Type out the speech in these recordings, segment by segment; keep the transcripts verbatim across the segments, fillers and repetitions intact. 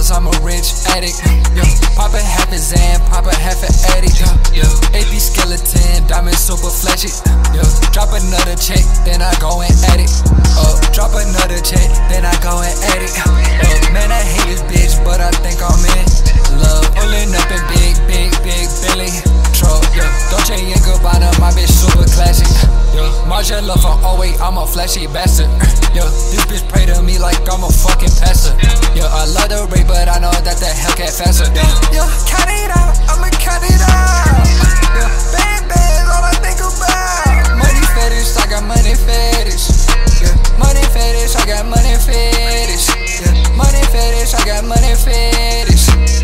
pills, I'm a rich addict. Yeah, pop a half a Zan, pop a half a addict. Yeah, yeah. A P skeleton, diamond super flashy. Yeah, drop another check, then I go and add it. Uh, drop another check, then I go and add it. Uh, man, I hate this bitch, but I think I'm in love. Pulling up in big, big, big Billy truck. Yeah, Dolce and Gabbana, my bitch super classy. Yeah, Marshall love for oh wait, I'm a flashy bastard. Yeah, this bitch pray to me like I'm a fucking pastor. Yeah, I love the rate, but I know that the Hellcat faster. Yeah, yeah, count it out, I'ma count it out. Yeah, bad, bad, all I think about. Money fetish, I got money fetish. Yeah, money fetish, I got money fetish. Yeah, money fetish, I got money fetish.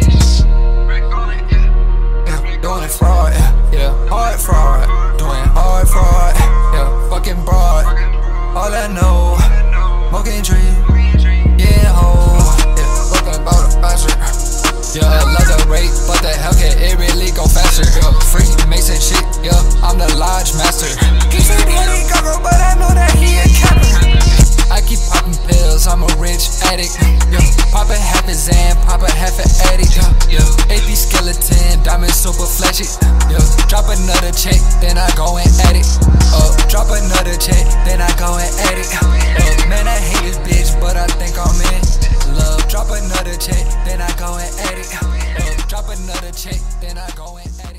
Yeah, doing fraud, yeah, hard fraud. Doing hard fraud, yeah, fucking broad. All I know, smoking tree, yeah, ho. Yeah, looking about a bastard. Yeah, I love the rate, but the Hellcat, it really go faster. Yeah, free Mason shit, yeah, I'm the lodge master. He said he ain't go, but I know that he a capper. I keep popping pills, I'm a rich addict. Yeah, pop a half a Zan, pop a half a addict. Yeah, yeah. A P skeleton, diamond super flashy. Yeah, drop another check, then I go and add it. Uh, drop another check, then I go and add it. Uh, man, I hate this bitch, but I think I'm in love. Drop another check, then I go and add it. Uh, drop another check, then I go and add it.